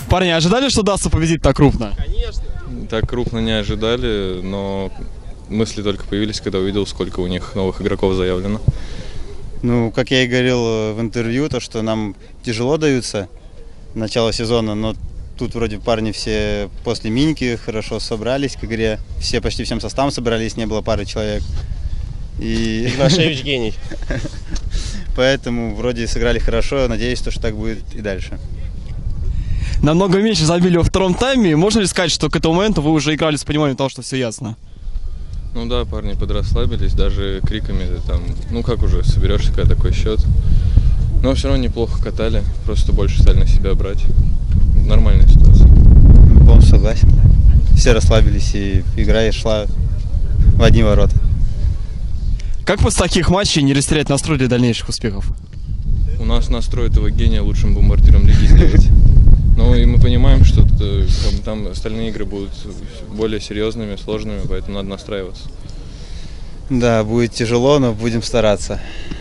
Парни, ожидали, что удастся победить так крупно? Конечно. Так крупно не ожидали, но мысли только появились, когда увидел, сколько у них новых игроков заявлено. Ну, как я и говорил в интервью, то, что нам тяжело даются начало сезона, но тут вроде парни все после миньки хорошо собрались к игре. Все почти всем составом собрались, не было пары человек. И Игнашевич гений. Поэтому вроде сыграли хорошо, надеюсь, что так будет и дальше. Намного меньше забили во втором тайме. Можно ли сказать, что к этому моменту вы уже играли с пониманием того, что все ясно? Ну да, парни подрасслабились, даже криками там, ну как уже, соберешься, когда такой счет. Но все равно неплохо катали, просто больше стали на себя брать. Нормальная ситуация. Полностью согласен. Все расслабились, и игра шла в одни ворота. Как после таких матчей не растерять настрой для дальнейших успехов? У нас настрой этого гения лучшим бомбардиром лиги сделать. Ну и мы понимаем, что там остальные игры будут более серьезными, сложными, поэтому надо настраиваться. Да, будет тяжело, но будем стараться.